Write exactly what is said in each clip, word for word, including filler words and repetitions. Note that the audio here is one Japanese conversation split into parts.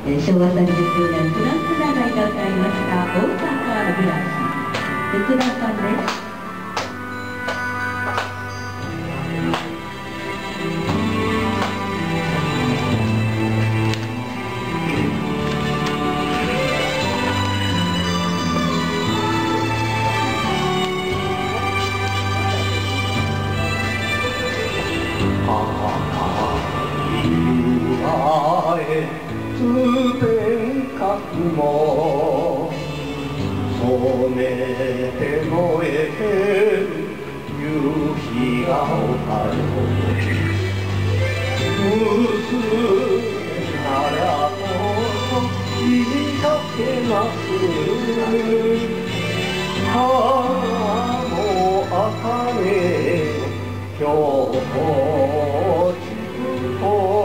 えー、昭和さんじゅうきゅうねんフランス長井が歌いました「大阪暮らし」福田さんです。 通天閣も染めて燃えてる夕日が丘よ娘ならこそ言いかけます花の茜今日地と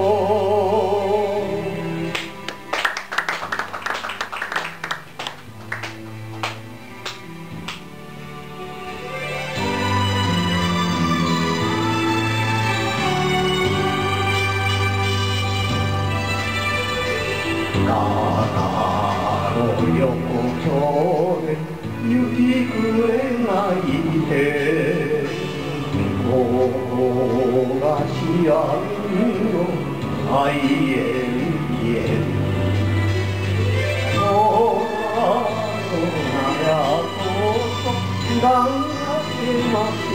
長野横丁で雪暮れがいてここが幸せの愛縁へそうならこそ願かけます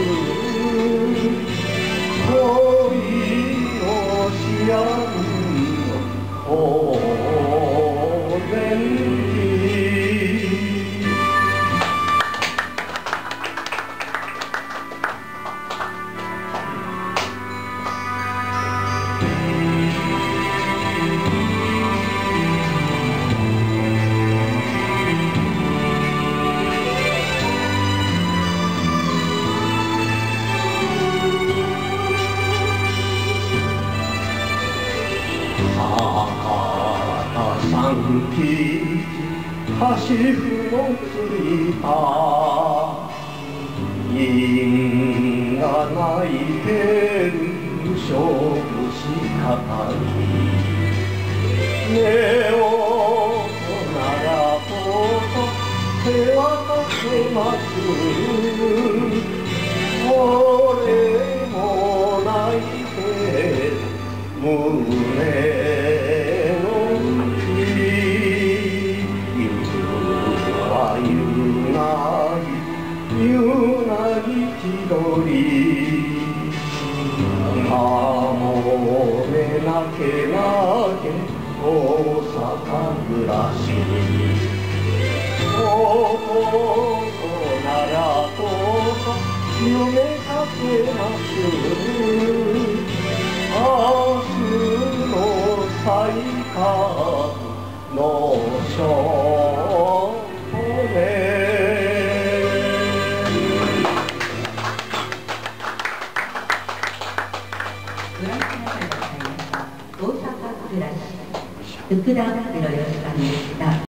恋の幸せの三吉橋のついた銀が泣いてる勝負し方に目をならこそ手渡せますこれも泣いて胸夕なぎ気取りかもめなけなけ大阪暮らし男ならこそ夢かけます明日の再会の少年大阪暮らし福田博義さんでした。